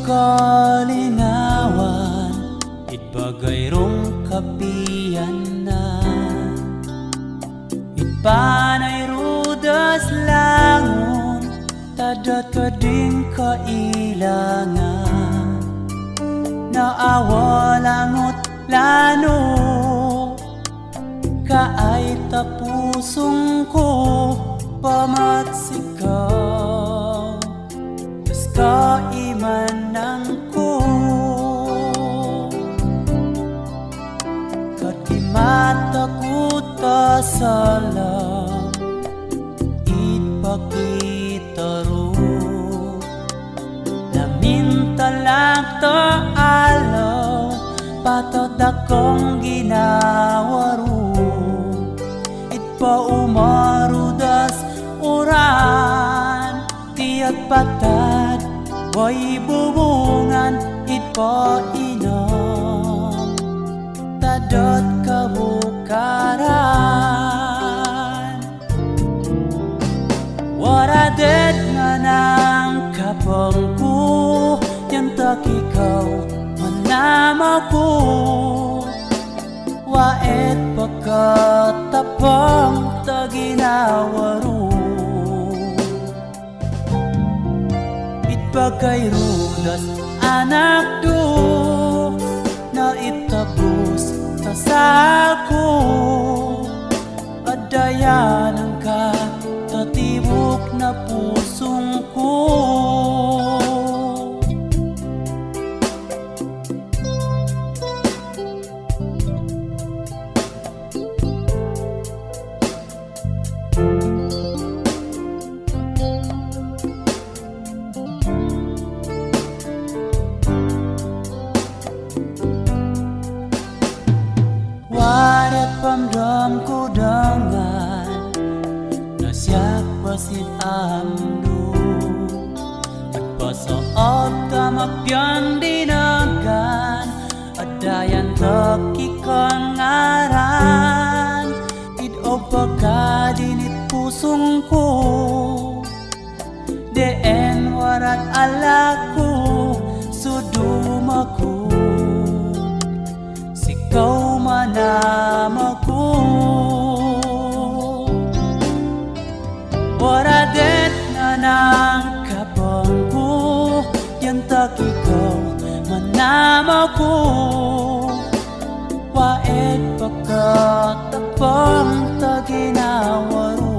kalingawan, itbagay rong kapiyan na. Itpanay rudas langon, tadat ka din kailangan. Naawalangot lano, kaay tapusong ko pamatsikaw. Tas kaimanan ko, katimata ko ta salam, ipakita ro. Namintalak ta alaw, patod akong ginawaro. Itpaumarudas uran, tiat patad, way bubungan, itpainom. Tadot kabukaran, waradet na ng kapangku, yang tak ikaw manama ko. Waet pagkatapang taginawaro, itbagay rudas anak do, na itabos tasako. Adayanan ka tatibok na pusong ko. Warat pamdam ko dengan, na siapa sin amdo. Agpasaab ka mapyan dinagan, adayan takikan ngaran. Ido pagkadinit pusong ko, deen warat alaku, sudumaku. Kau manamaku, waradet na ng kapangku, yang tak ikaw manamaku. Waet pagkatapang taginawaro,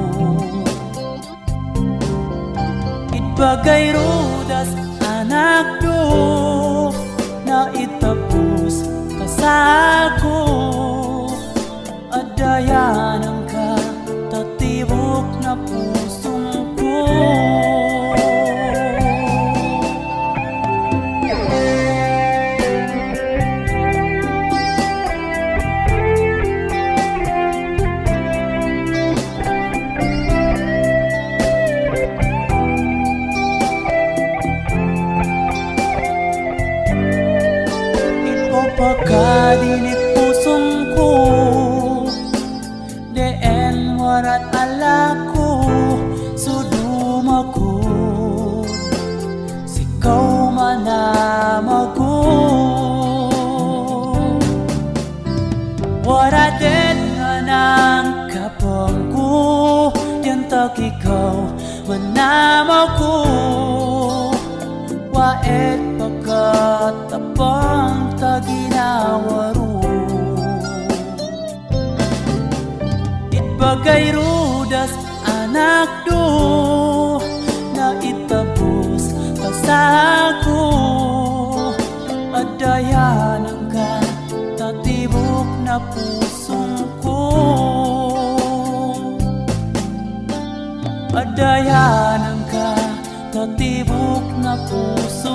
itbagay rudas anak do, na itapos kasako. Adayanan ka tatibok na pusong ko. Pagkadinit pusong ko, deen warat alaku, sudumaku. Sikaw manamaku, waradet nga ng kapangku, yang tak ikaw manamaku. Waet pagkatapang taginawaro, itbagay rudas anak do, na itabos kasako. Adayanan ka tatibok na pusong ko. Adayanan ka tatibok na puso.